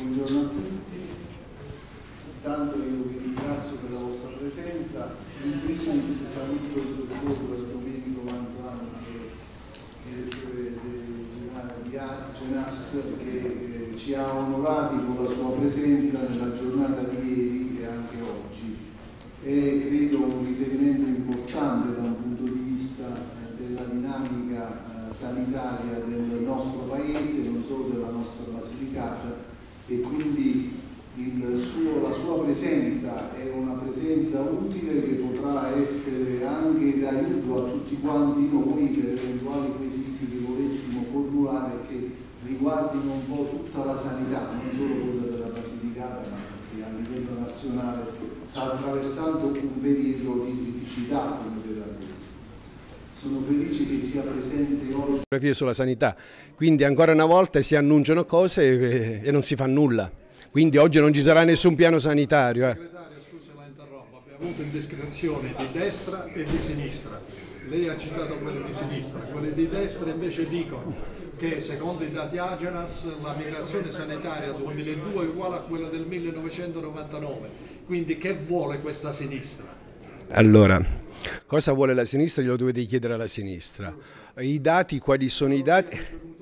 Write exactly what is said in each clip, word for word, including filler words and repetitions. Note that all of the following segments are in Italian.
Buongiorno a tutti, intanto io vi ringrazio per la vostra presenza. In primis saluto il dottor Domenico Mantovano, che è direttore generale di Agenas, che eh, ci ha onorati con la sua presenza nella giornata di ieri e anche oggi. È credo un riferimento importante da un punto di vista della dinamica sanitaria del nostro paese, non solo della nostra Basilicata, e quindi il suo, la sua presenza è una presenza utile che potrà essere anche d'aiuto a tutti quanti noi per eventuali quesiti che volessimo formulare che riguardino un po' tutta la sanità, non solo quella della Basilicata, ma che a livello nazionale sta attraversando un periodo di criticità, come verrà detto. Sono felice che sia presente oggi sulla sanità, quindi ancora una volta si annunciano cose e, e non si fa nulla, quindi oggi non ci sarà nessun piano sanitario. Eh. Segretario, scusa la interrompo, abbiamo avuto indiscrezioni di destra e di sinistra, lei ha citato quelle di sinistra, quelle di destra invece dicono che secondo i dati Agenas la migrazione sanitaria duemiladue è uguale a quella del millenovecentonovantanove, quindi che vuole questa sinistra? Allora, cosa vuole la sinistra? Glielo dovete chiedere alla sinistra. I dati, quali sono i dati?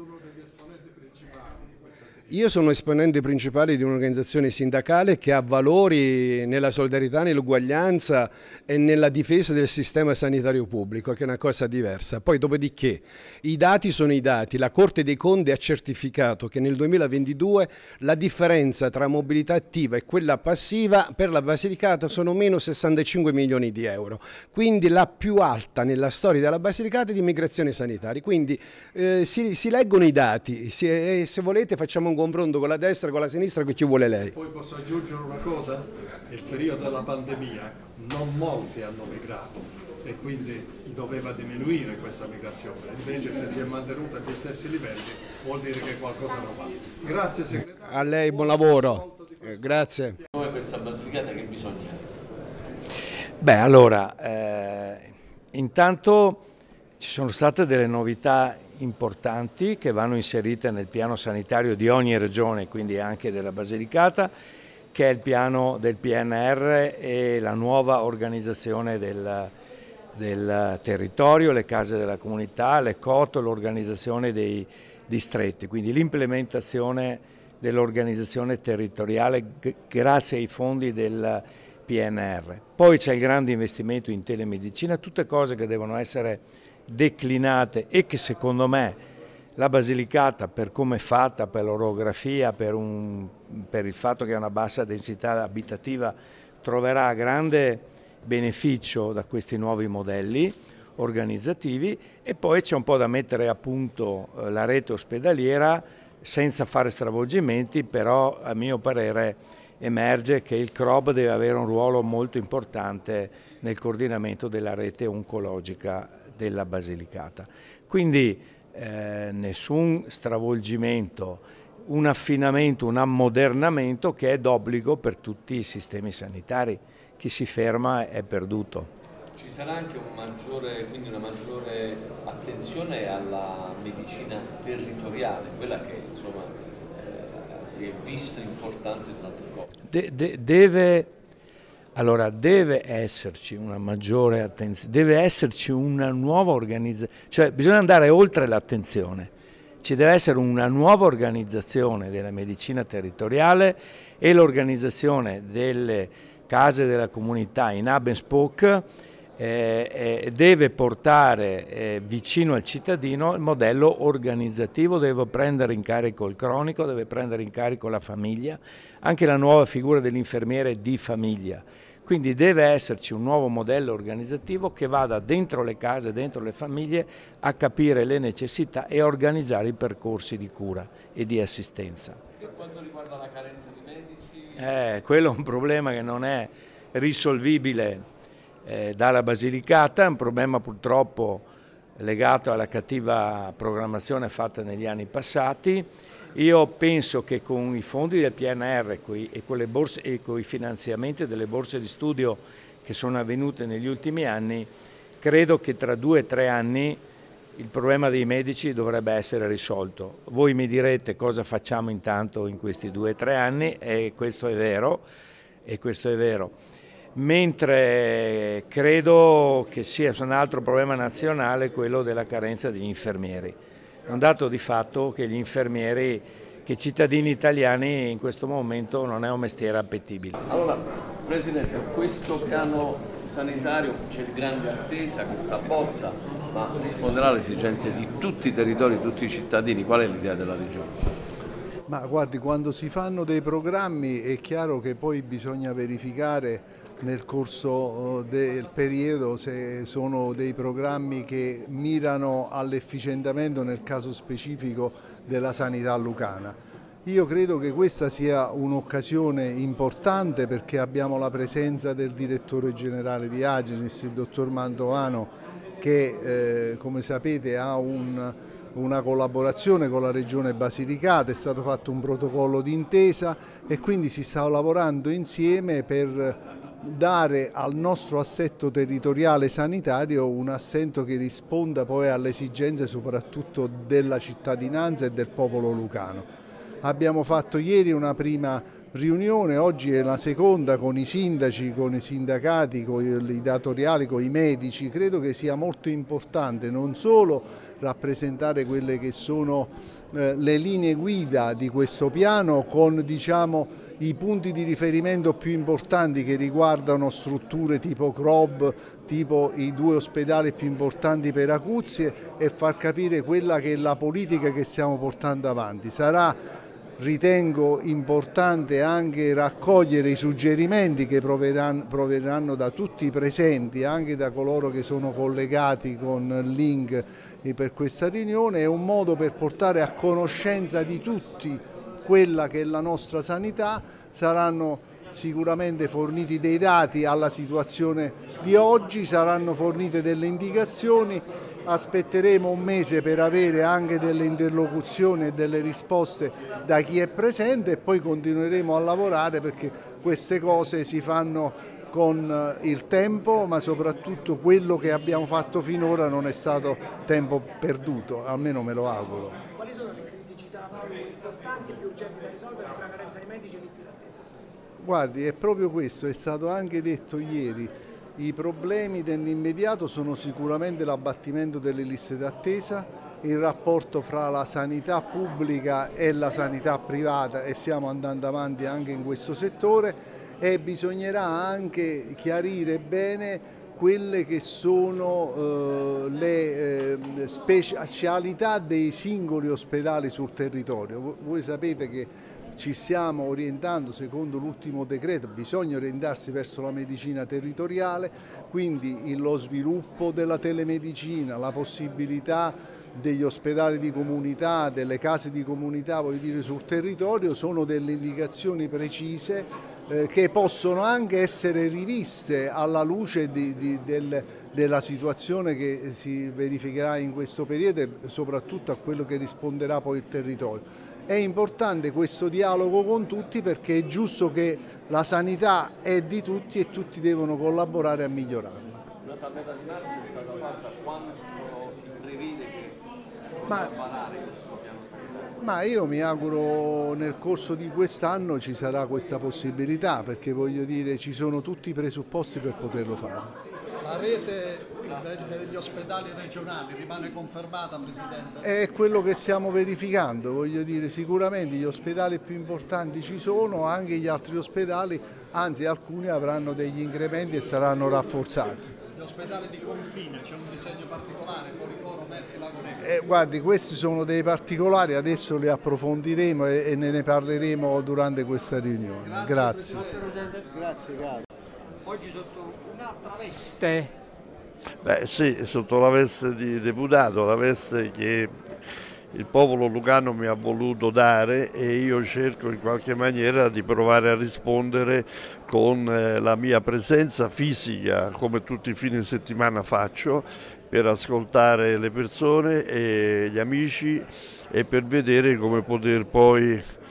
Io sono esponente principale di un'organizzazione sindacale che ha valori nella solidarietà, nell'uguaglianza e nella difesa del sistema sanitario pubblico, che è una cosa diversa. Poi dopodiché i dati sono i dati. La Corte dei Conti ha certificato che nel duemilaventidue la differenza tra mobilità attiva e quella passiva per la Basilicata sono meno sessantacinque milioni di euro. Quindi la più alta nella storia della Basilicata di migrazione sanitaria. Quindi eh, si, si leggono i dati. Si, eh, se volete facciamo un confronto con la destra e con la sinistra, che ci vuole lei. Poi posso aggiungere una cosa? Nel periodo della pandemia non molti hanno migrato e quindi doveva diminuire questa migrazione, invece se si è mantenuta agli stessi livelli vuol dire che qualcosa non va. Grazie segretario. A lei buon lavoro. Eh, grazie. Come questa Basilicata che bisogna? Beh, allora, eh, intanto ci sono state delle novità importanti che vanno inserite nel piano sanitario di ogni regione, quindi anche della Basilicata, che è il piano del P N R e la nuova organizzazione del, del territorio, le case della comunità, le C O T, l'organizzazione dei distretti, quindi l'implementazione dell'organizzazione territoriale grazie ai fondi del P N R. Poi c'è il grande investimento in telemedicina, tutte cose che devono essere declinate e che secondo me la Basilicata, per come è fatta, per l'orografia, per, un, per il fatto che ha una bassa densità abitativa, troverà grande beneficio da questi nuovi modelli organizzativi. E poi c'è un po' da mettere a punto eh, la rete ospedaliera senza fare stravolgimenti, però a mio parere emerge che il C R O B deve avere un ruolo molto importante nel coordinamento della rete oncologica della Basilicata. Quindi eh, nessun stravolgimento, un affinamento, un ammodernamento che è d'obbligo per tutti i sistemi sanitari. Chi si ferma è perduto. Ci sarà anche un maggiore, quindi una maggiore attenzione alla medicina territoriale, quella che insomma eh, si è vista importante durante il Covid. De, de, deve Allora deve esserci una maggiore attenzione, deve esserci una nuova organizzazione, cioè bisogna andare oltre l'attenzione, ci deve essere una nuova organizzazione della medicina territoriale e l'organizzazione delle case della comunità in hub and spoke eh, eh, deve portare eh, vicino al cittadino il modello organizzativo, deve prendere in carico il cronico, deve prendere in carico la famiglia, anche la nuova figura dell'infermiere di famiglia. Quindi deve esserci un nuovo modello organizzativo che vada dentro le case, dentro le famiglie, a capire le necessità e a organizzare i percorsi di cura e di assistenza. Per quanto riguarda la carenza di medici? Eh, quello è un problema che non è risolvibile eh, dalla Basilicata, è un problema purtroppo legato alla cattiva programmazione fatta negli anni passati. Io penso che con i fondi del P N R e con le borse, e con i finanziamenti delle borse di studio che sono avvenute negli ultimi anni, credo che tra due o tre anni il problema dei medici dovrebbe essere risolto. Voi mi direte cosa facciamo intanto in questi due o tre anni, e questo è vero, e questo è vero. Mentre credo che sia un altro problema nazionale quello della carenza di infermieri. È un dato di fatto che gli infermieri, che i cittadini italiani in questo momento non è un mestiere appetibile. Allora, Presidente, questo piano sanitario c'è di grande attesa, questa bozza, ma risponderà alle esigenze di tutti i territori, tutti i cittadini. Qual è l'idea della Regione? Ma guardi, quando si fanno dei programmi è chiaro che poi bisogna verificare nel corso del periodo se sono dei programmi che mirano all'efficientamento nel caso specifico della sanità lucana. Io credo che questa sia un'occasione importante perché abbiamo la presenza del direttore generale di Agenis, il dottor Mantovano, che eh, come sapete ha un una collaborazione con la Regione Basilicata, è stato fatto un protocollo d'intesa e quindi si sta lavorando insieme per dare al nostro assetto territoriale sanitario un assetto che risponda poi alle esigenze soprattutto della cittadinanza e del popolo lucano. Abbiamo fatto ieri una prima riunione, oggi è la seconda con i sindaci, con i sindacati, con i datoriali, con i medici. Credo che sia molto importante non solo rappresentare quelle che sono eh, le linee guida di questo piano con diciamo, i punti di riferimento più importanti che riguardano strutture tipo C R O B, tipo i due ospedali più importanti per acuzie e far capire quella che è la politica che stiamo portando avanti. Sarà Ritengo importante anche raccogliere i suggerimenti che proverranno, proverranno da tutti i presenti, anche da coloro che sono collegati con il link per questa riunione. È un modo per portare a conoscenza di tutti quella che è la nostra sanità. Saranno sicuramente forniti dei dati alla situazione di oggi, saranno fornite delle indicazioni. Aspetteremo un mese per avere anche delle interlocuzioni e delle risposte da chi è presente e poi continueremo a lavorare perché queste cose si fanno con il tempo, ma soprattutto quello che abbiamo fatto finora non è stato tempo perduto, almeno me lo auguro. Quali sono le criticità più importanti e più urgenti da risolvere tra carenza di medici e liste d'attesa? Guardi, è proprio questo, è stato anche detto ieri. I problemi dell'immediato sono sicuramente l'abbattimento delle liste d'attesa, il rapporto fra la sanità pubblica e la sanità privata e stiamo andando avanti anche in questo settore e bisognerà anche chiarire bene quelle che sono eh, le eh, specialità dei singoli ospedali sul territorio. Voi sapete che ci stiamo orientando secondo l'ultimo decreto, bisogna orientarsi verso la medicina territoriale, quindi lo sviluppo della telemedicina, la possibilità degli ospedali di comunità, delle case di comunità, voglio dire, sul territorio sono delle indicazioni precise eh, che possono anche essere riviste alla luce di, di, del, della situazione che si verificherà in questo periodo e soprattutto a quello che risponderà poi il territorio. È importante questo dialogo con tutti perché è giusto che la sanità è di tutti e tutti devono collaborare a migliorarla. Una tabletta di marcia è stata fatta quando si prevede che si ma, varare questo piano sanitario? Ma io mi auguro nel corso di quest'anno ci sarà questa possibilità perché voglio dire ci sono tutti i presupposti per poterlo fare. La rete degli ospedali regionali rimane confermata, Presidente? È quello che stiamo verificando, voglio dire, sicuramente gli ospedali più importanti ci sono, anche gli altri ospedali, anzi alcuni avranno degli incrementi e saranno rafforzati. Gli ospedali di confine, c'è un disegno particolare, Policoro, Melfi, Lago Negro? Eh, guardi, questi sono dei particolari, adesso li approfondiremo e, e ne, ne parleremo durante questa riunione. Grazie. Grazie. Grazie, caro. Oggi sotto un'altra veste. Beh sì, sotto la veste di deputato, la veste che il popolo lucano mi ha voluto dare e io cerco in qualche maniera di provare a rispondere con la mia presenza fisica, come tutti i fine settimana faccio, per ascoltare le persone e gli amici e per vedere come poter poi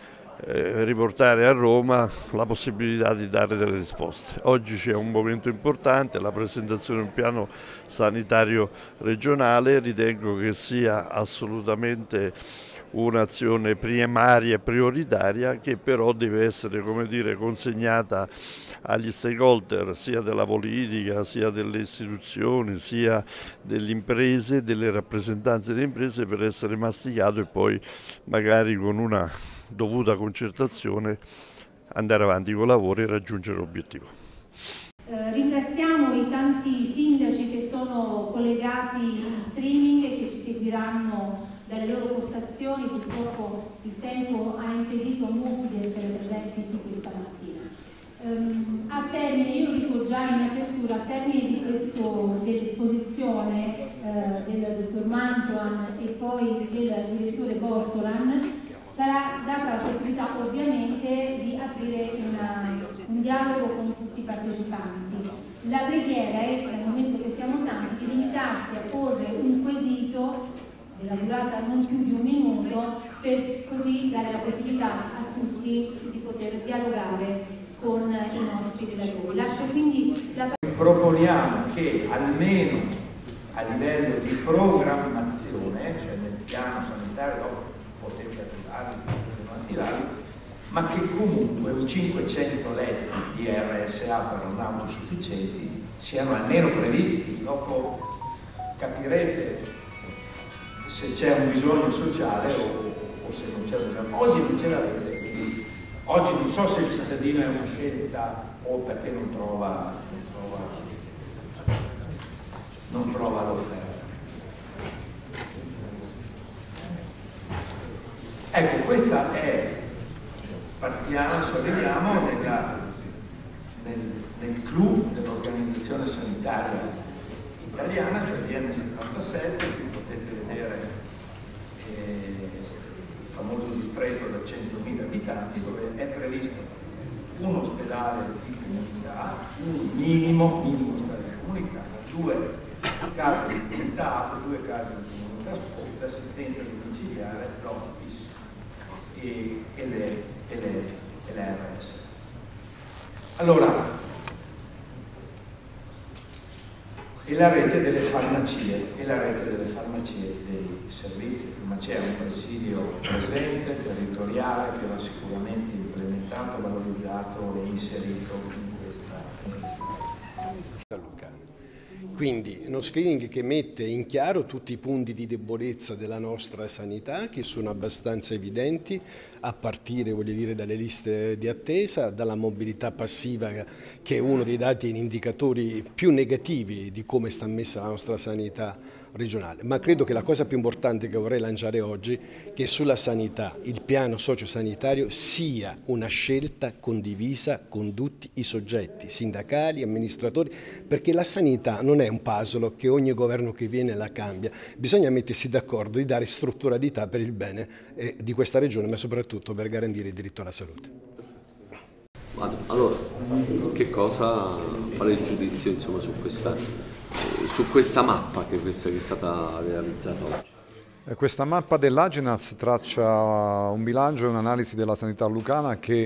eh, riportare a Roma la possibilità di dare delle risposte. Oggi c'è un momento importante, la presentazione di un piano sanitario regionale, ritengo che sia assolutamente un'azione primaria e prioritaria che però deve essere, come dire, consegnata agli stakeholder sia della politica, sia delle istituzioni, sia delle imprese, delle rappresentanze delle imprese, per essere masticato e poi magari con una dovuta concertazione andare avanti con i lavori e raggiungere l'obiettivo. Eh, ringraziamo i tanti sindaci che sono collegati in streaming e che ci seguiranno dalle loro postazioni. Purtroppo il tempo ha impedito a molti di essere presenti qui questa mattina. Um, a termine, io lo dico già in apertura, a termine di questo dell'esposizione eh, del dottor Mantoan e poi del direttore Bortolan, sarà data la possibilità ovviamente di aprire una, un dialogo con tutti i partecipanti. La preghiera è, nel momento che siamo tanti, di limitarsi a porre un quesito della durata non più di un minuto, per così dare la possibilità a tutti di poter dialogare con i nostri relatori. Lascio quindi la... Proponiamo che almeno a livello di programmazione, cioè nel piano sanitario, potete attivarli, potete non attivarli, ma che comunque un cinquecento letti di R S A per non autosufficienti siano almeno previsti. Dopo capirete se c'è un bisogno sociale o, o se non c'è bisogno. Oggi non ce l'avete, quindi oggi non so se il cittadino è una scelta o perché non trova, non trova, non trova l'offerta. Ecco, questa è, partiamo, arriviamo nella, nel, nel clou dell'organizzazione sanitaria italiana, cioè l'I N settantasette, qui potete vedere eh, il famoso distretto da centomila abitanti, dove è previsto un ospedale di comunità, un minimo, minimo ospedale di comunità, due case di comunità, due case di comunità sport, assistenza domiciliare, l'hospice e, e, le, e, le, e le R S. Allora, e la rete delle farmacie, e la rete delle farmacie dei servizi. Ma c'è un presidio presente, territoriale, che va sicuramente implementato, valorizzato e inserito in questa, in questa rete. Quindi uno screening che mette in chiaro tutti i punti di debolezza della nostra sanità, che sono abbastanza evidenti, a partire, voglio dire, dalle liste di attesa, dalla mobilità passiva, che è uno dei dati e indicatori più negativi di come sta messa la nostra sanità regionale. Ma credo che la cosa più importante che vorrei lanciare oggi è che sulla sanità il piano sociosanitario sia una scelta condivisa con tutti i soggetti, sindacali, amministratori, perché la sanità non è un puzzle che ogni governo che viene la cambia. Bisogna mettersi d'accordo di dare strutturalità per il bene eh, di questa regione, ma soprattutto per garantire il diritto alla salute. Vado. Allora, che cosa fare il giudizio insomma, su questa, eh, su questa mappa che, questa, che è stata realizzata oggi? Questa mappa dell'Agenas traccia un bilancio e un'analisi della sanità lucana che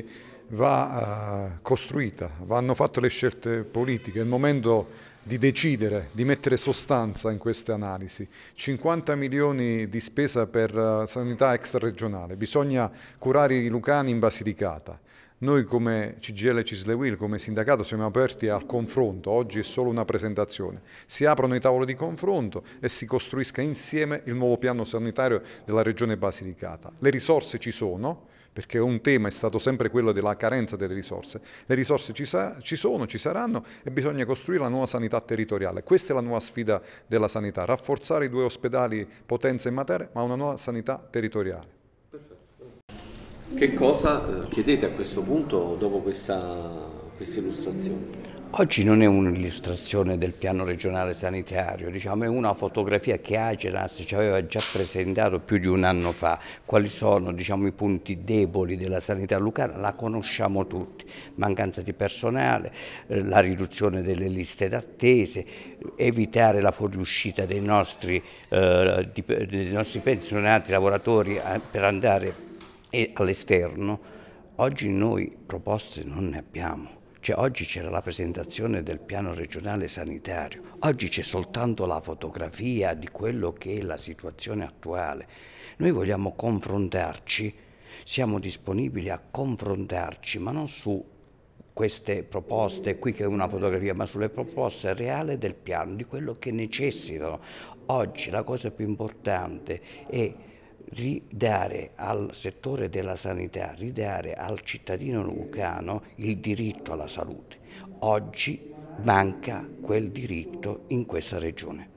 va uh, costruita, vanno fatte le scelte politiche, è il momento di decidere, di mettere sostanza in queste analisi. cinquanta milioni di spesa per uh, sanità extraregionale, bisogna curare i lucani in Basilicata. Noi come C G I L Cislewil, come sindacato, siamo aperti al confronto, oggi è solo una presentazione. Si aprono i tavoli di confronto e si costruisca insieme il nuovo piano sanitario della regione Basilicata. Le risorse ci sono, perché un tema è stato sempre quello della carenza delle risorse. Le risorse ci, sa ci sono, ci saranno e bisogna costruire la nuova sanità territoriale. Questa è la nuova sfida della sanità, rafforzare i due ospedali Potenza e Matera, ma una nuova sanità territoriale. Che cosa chiedete a questo punto dopo questa, questa illustrazione? Oggi non è un'illustrazione del piano regionale sanitario, diciamo, è una fotografia che Agenas ci aveva già presentato più di un anno fa. Quali sono, diciamo, i punti deboli della sanità lucana? La conosciamo tutti: mancanza di personale, eh, la riduzione delle liste d'attese, evitare la fuoriuscita dei nostri, eh, di, dei nostri pensionati lavoratori a, per andare all'esterno. Oggi noi proposte non ne abbiamo. Cioè, oggi c'era la presentazione del piano regionale sanitario, oggi c'è soltanto la fotografia di quello che è la situazione attuale. Noi vogliamo confrontarci, siamo disponibili a confrontarci, ma non su queste proposte qui che è una fotografia, ma sulle proposte reali del piano, di quello che necessitano. Oggi la cosa più importante è ridare al settore della sanità, ridare al cittadino lucano il diritto alla salute. Oggi manca quel diritto in questa regione.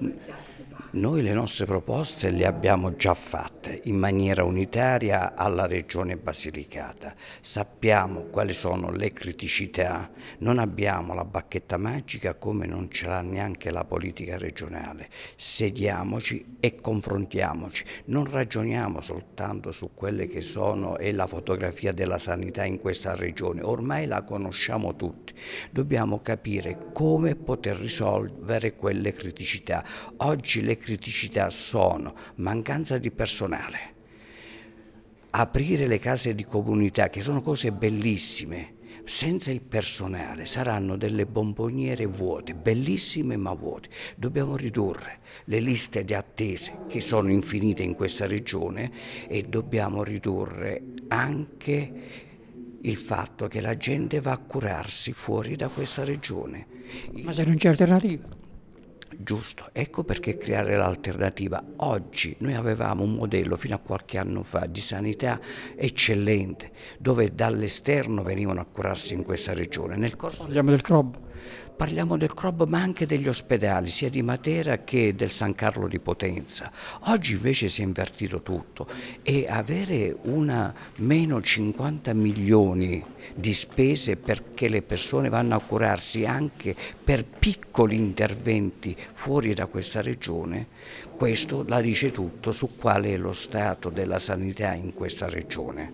Noi le nostre proposte le abbiamo già fatte in maniera unitaria alla Regione Basilicata. Sappiamo quali sono le criticità, non abbiamo la bacchetta magica come non ce l'ha neanche la politica regionale. Sediamoci e confrontiamoci, non ragioniamo soltanto su quelle che sono e la fotografia della sanità in questa regione, ormai la conosciamo tutti. Dobbiamo capire come poter risolvere quelle criticità. Oggi le criticità sono mancanza di personale, aprire le case di comunità, che sono cose bellissime, senza il personale saranno delle bomboniere vuote, bellissime ma vuote. Dobbiamo ridurre le liste di attese che sono infinite in questa regione e dobbiamo ridurre anche il fatto che la gente va a curarsi fuori da questa regione. Ma se non c'è alternativa? Giusto, ecco perché creare l'alternativa. Oggi noi avevamo un modello fino a qualche anno fa di sanità eccellente, dove dall'esterno venivano a curarsi in questa regione. Nel corso Parliamo del C R O B? Parliamo del C R O B, ma anche degli ospedali, sia di Matera che del San Carlo di Potenza. Oggi invece si è invertito tutto e avere una meno cinquanta milioni di spese perché le persone vanno a curarsi anche per piccoli interventi fuori da questa regione, questo la dice tutto su quale è lo stato della sanità in questa regione.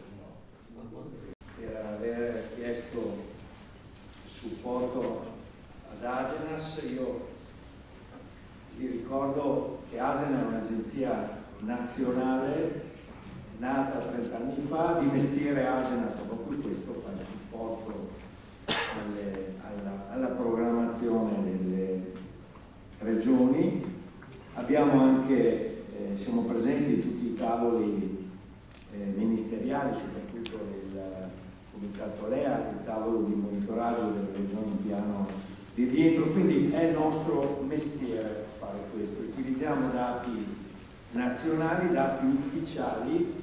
Per aver chiesto supporto ad Agenas, io vi ricordo che Agenas è un'agenzia nazionale nata trenta anni fa, di mestiere Agenas, proprio questo fa il supporto alle, alla, alla programmazione delle regioni. Abbiamo anche, eh, siamo presenti in tutti i tavoli eh, ministeriali, soprattutto del Comitato L E A, il tavolo di monitoraggio delle regioni in piano di rientro, quindi è nostro mestiere fare questo. Utilizziamo dati nazionali, dati ufficiali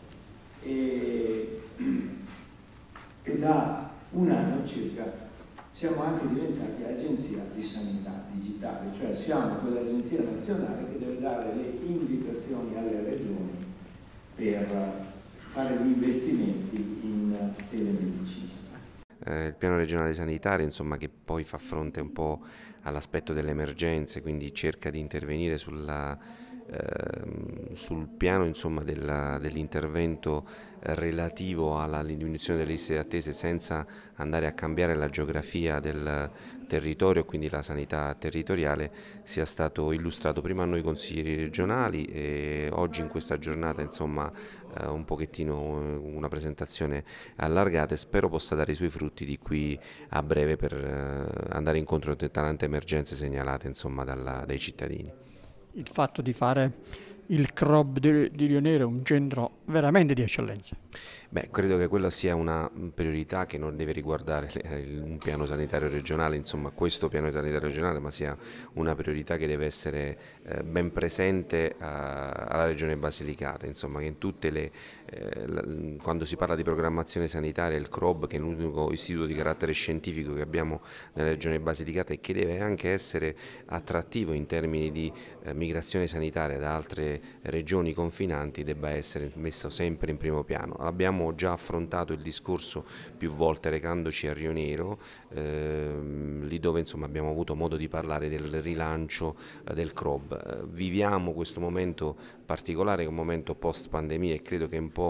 e, e da un anno circa siamo anche diventati agenzia di sanità digitale, cioè siamo quell'agenzia nazionale che deve dare le indicazioni alle regioni per fare gli investimenti in telemedicina. Eh, il piano regionale sanitario, insomma, che poi fa fronte un po' all'aspetto delle emergenze, quindi cerca di intervenire sulla, eh, sul piano, insomma, dell'intervento relativo alla diminuzione delle liste di attese senza andare a cambiare la geografia del territorio, quindi la sanità territoriale, sia stato illustrato prima a noi consiglieri regionali e oggi in questa giornata, insomma, eh, un pochettino una presentazione allargata, e spero possa dare i suoi frutti di qui a breve per eh, andare incontro a tante emergenze segnalate, insomma, dalla, dai cittadini. Il fatto di fare il C R O B di, di Rionero è un centro veramente di eccellenza. Beh, credo che quella sia una priorità che non deve riguardare un piano sanitario regionale, insomma questo piano sanitario regionale, ma sia una priorità che deve essere eh, ben presente a, alla regione Basilicata, insomma che in tutte le, eh, la, quando si parla di programmazione sanitaria il C R O B, che è l'unico istituto di carattere scientifico che abbiamo nella regione Basilicata e che deve anche essere attrattivo in termini di eh, migrazione sanitaria da altre regioni confinanti, debba essere messo sempre in primo piano. Abbiamo già affrontato il discorso più volte recandoci a Rionero, ehm, lì dove, insomma, abbiamo avuto modo di parlare del rilancio eh, del C R O B. Eh, viviamo questo momento particolare, un momento post pandemia, e credo che un po'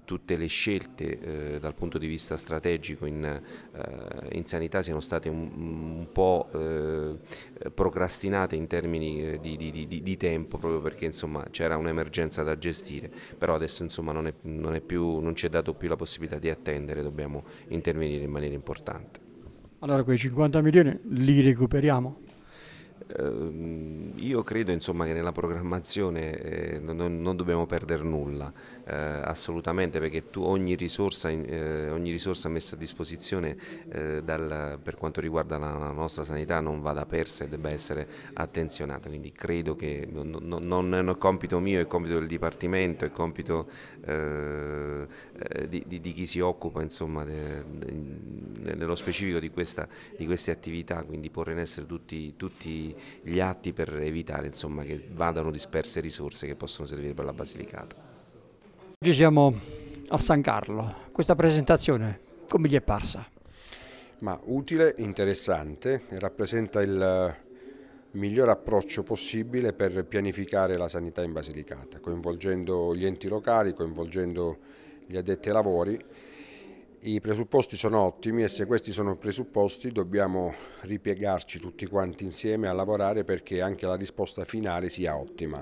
tutte le scelte eh, dal punto di vista strategico in, eh, in sanità siano state un, un po' eh, procrastinate in termini di, di, di, di tempo, proprio perché insomma c'era un'emergenza da gestire, però adesso insomma non, è, non, è più, non ci è dato più la possibilità di attendere, dobbiamo intervenire in maniera importante. Allora quei cinquanta milioni li recuperiamo? Uh, io credo insomma che nella programmazione eh, non, non dobbiamo perdere nulla, eh, assolutamente, perché tu, ogni, risorsa, eh, ogni risorsa messa a disposizione eh, dal, per quanto riguarda la, la nostra sanità non vada persa e debba essere attenzionata, quindi credo che non, non, non è compito mio, è compito del Dipartimento, è compito eh, di, di, di chi si occupa insomma de, de, nello specifico di, questa, di queste attività, quindi porre in essere tutti, tutti gli atti per evitare insomma, che vadano disperse risorse che possono servire per la Basilicata. Oggi siamo a San Carlo, questa presentazione come gli è parsa? Ma utile, interessante, rappresenta il miglior approccio possibile per pianificare la sanità in Basilicata, coinvolgendo gli enti locali, coinvolgendo gli addetti ai lavori. I presupposti sono ottimi e se questi sono presupposti dobbiamo ripiegarci tutti quanti insieme a lavorare perché anche la risposta finale sia ottima.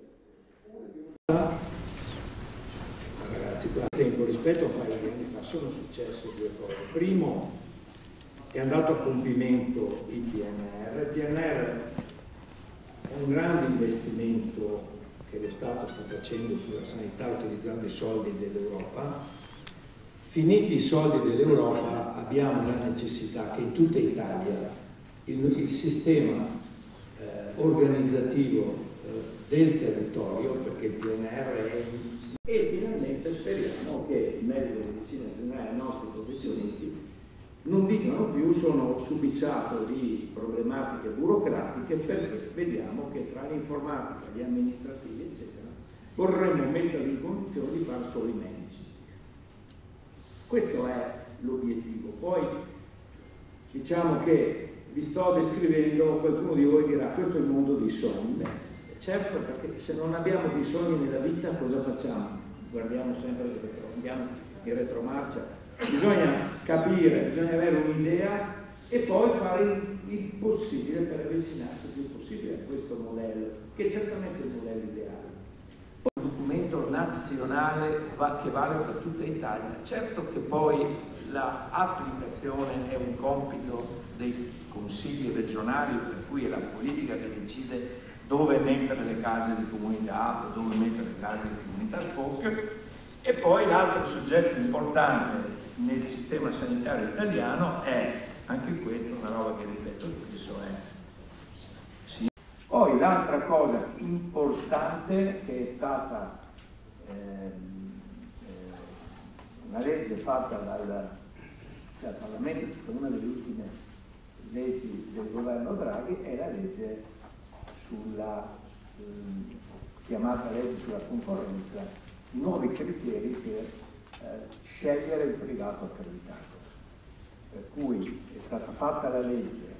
Ragazzi, per tempo rispetto a un paio di anni fa sono successe due cose. Primo, è andato a compimento il P N R R. Il P N R R è un grande investimento che lo Stato sta facendo sulla sanità utilizzando i soldi dell'Europa. Finiti i soldi dell'Europa abbiamo la necessità che in tutta Italia il, il sistema eh, organizzativo eh, del territorio, perché il P N R R è e finalmente speriamo che i medici di medicina generale, i nostri professionisti, non dicano più sono subissato di problematiche burocratiche, perché vediamo che tra l'informatica, gli amministrativi eccetera vorremmo metterli in condizione di fare solo i medici. Questo è l'obiettivo. Poi diciamo che vi sto descrivendo, qualcuno di voi dirà questo è il mondo dei sogni. Beh, certo, perché se non abbiamo dei sogni nella vita cosa facciamo? Guardiamo sempre il retro, andiamo in retromarcia. Bisogna capire, bisogna avere un'idea e poi fare il, il possibile per avvicinarsi il più possibile a questo modello, che è certamente il modello ideale. Un documento nazionale va, che vale per tutta Italia. Certo che poi l'applicazione è un compito dei consigli regionali, per cui è la politica che decide dove mettere le case di comunità, dove mettere le case di comunità S P O C, e poi l'altro soggetto importante nel sistema sanitario italiano è, anche questo una roba che ripeto spesso, è sì. Poi l'altra cosa importante che è stata ehm, eh, una legge fatta dal, dal Parlamento, è stata una delle ultime leggi del governo Draghi, è la legge sulla eh, chiamata legge sulla concorrenza, nuovi criteri per eh, scegliere il privato accreditato. Per cui è stata fatta la legge,